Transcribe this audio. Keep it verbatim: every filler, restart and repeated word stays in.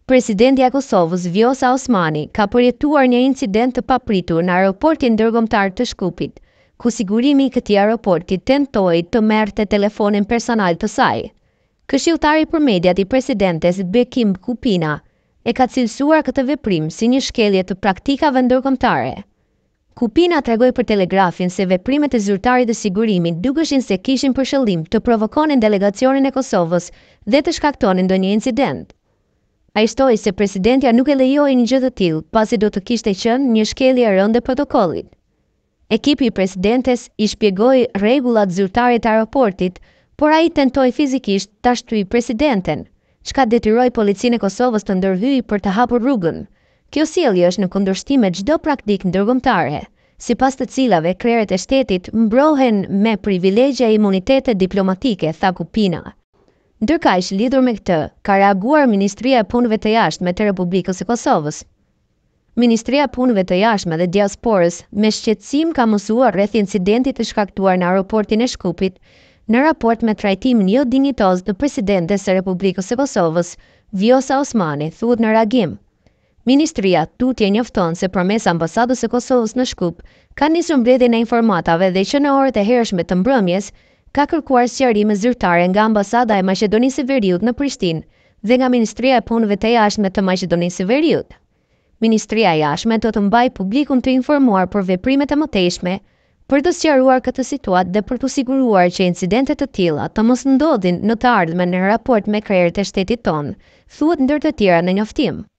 Presidenti i Kosovës Vjosa Osmani ka përjetuar një incident të papritur në aeroportin ndërkombëtar të Shkupit, ku sigurimi i këtij aeroporti tentoi të merrte telefonin personal të saj. Këshilltari për mediat i presidentes Bekim Kupina e ka cilësuar këtë veprim si një shkelje të praktikave ndërkombëtare. Kupina tregoi për Telegrafin se veprimet e zyrtarit të sigurimit dukeshin se kishin për qëllim të provokonin delegacionin e Kosovës dhe të shkaktonin ndonjë incident. Ai shtoi se presidentja nuk e lejoi një gjë të tillë, pasi do të kishte qenë një shkelje e rëndë e protokollit. Ekipi i presidentes i shpjegoi rregullat zyrtarit të aeroportit, por ai tentoi fizikisht ta shtyjë presidenten, çka detyroi policinë e Kosovës të ndërhyjë për të hapur rrugën. Kjo sjellje është në kundërshtim me çdo praktikë ndërkombëtare, sipas të cilave krerët e shtetit mbrohen me privilegje e imunitete diplomatike, tha Kupina. Ndërkaq, lidhur me këtë, ka reaguar Ministria e Punëve të Jashtme të Republikës së Kosovës. Ministria e Punëve të Jashtme dhe Diasporës me shqetësim ka mësuar rreth incidentit të shkaktuar në aeroportin e Shkupit, në raport me trajtimin jo dinjitoz të presidentes së Republikës së Kosovës, Vjosa Osmani, thuhet në reagim. Ministria tutje njofton se përmes ambasadës së Kosovës në Shkup ka nisur mbledhjen e informatave dhe që në orët e hershme të mbrëmjes ka kërkuar sqarime zyrtare nga ambasada e Maqedonisë së Veriut në Prishtinë dhe nga Ministria e Punëve të Jashtme të Maqedonisë së Veriut. Ministria e Jashtme do të mbajë publikun të informuar për veprimet e mëtejshme, për të sqaruar këtë situatë dhe për të siguruar që incidente të tilla të mos ndodhin në të ardhmen në raport me krerët e shtetit tonë, thuhet ndër të tjera në njoftim.